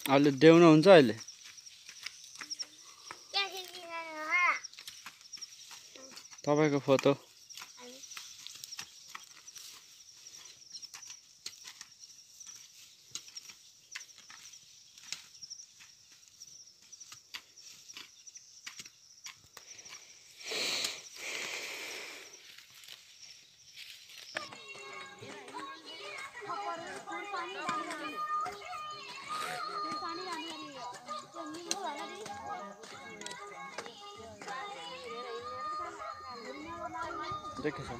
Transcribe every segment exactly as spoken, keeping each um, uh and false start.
अहिले देउन हुन्छ अहिले तपाईको फोटो देखेछ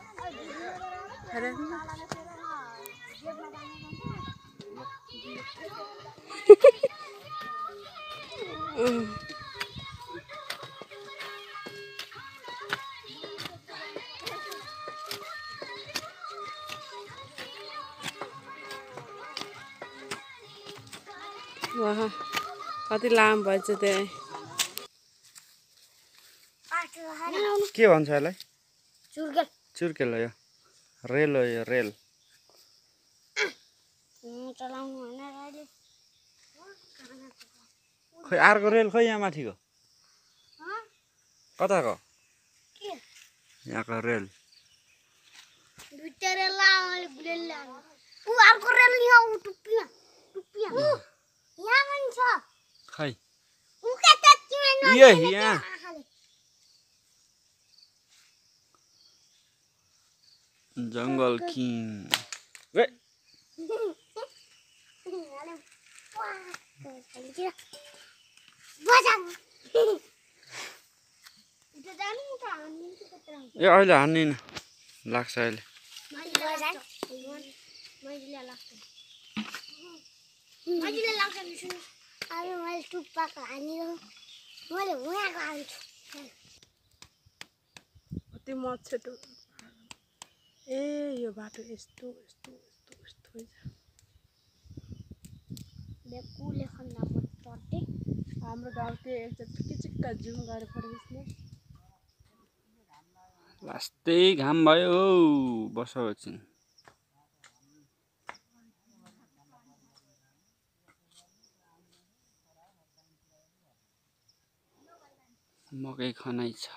वाह कति लामो भएछ त्यही के भन्छ यसलाई चुर्केल चुर्केल हो यो रेल हो यो रेल चलाउनु हैन अहिले खै अर्को रेल खै यहाँ माथिको कताको के यहाँको रेल दुईटा रेल लामले बुलेल लाम उ अर्को रेल यहाँ उ टुप्पिया टुप्पिया यहाँ पनि छ खै उ के त्यतिमा यो यहाँ जंगल किङ वे ए अहिले हान्दिन लाग्छ अहिले मैले टुप्पाको हानिरहँ मैले उहाँको हान्छु कति मच्छेटो ए यो बाटो यस्तो यस्तो यस्तो यस्तो बेकुले खन्दा म चढ्दै हाम्रो गाउँको एकचोटि किचिक्का जुम गरेर पठाइसले लास्टै घाम भयो बसो एकछिन मकै खनाइ छ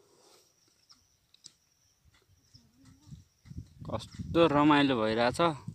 कस्तो रमाइलो भइरहेछ